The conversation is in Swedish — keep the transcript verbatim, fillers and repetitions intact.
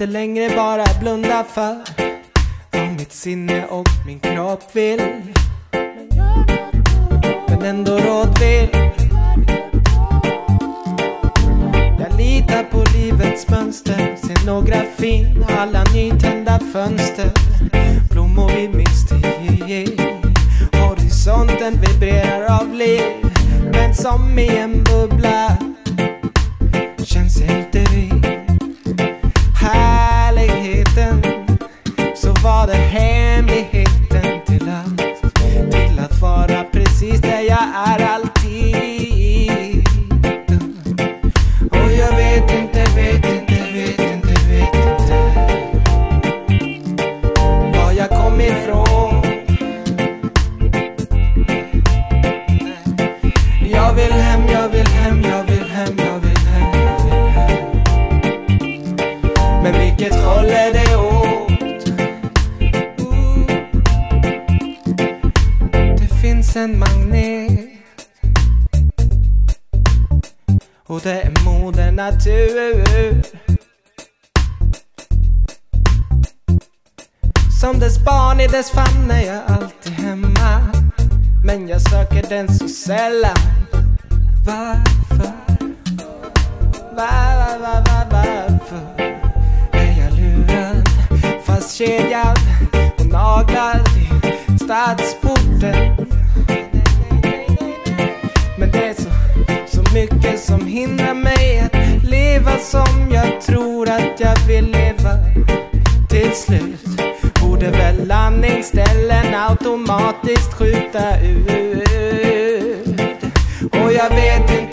inte längre bara blunda för vad mitt sinne och min kropp vill, men ändå råd vill. Jag litar på livets mönster, scenografin, alla nytända fönster, blommor vid min stig. Horisonten vibrerar av liv, men som i en bubbla känns inte vi. Härligheten, så var det hemligheten till allt, till att vara precis där jag är alltid. Och jag vet inte, vet inte, vet inte, vet inte var jag kom ifrån. Jag vill hem, jag vill hem, jag vill hem, jag vill hem, jag vill hem. Men vilket håll är det åt? Det finns en magnet, och det är moder natur. Som dess barn i dess famn är jag alltid hemma, men jag söker den så sällan. Varför? Var, var, var, var, varför är jag lurad, fastkedjad och naglad i stadsporten? Men det är så, så mycket som hindrar mig att leva som jag tror att jag vill leva. Till slut borde väl landningsställen automatiskt skjuta ut. Och jag vet inte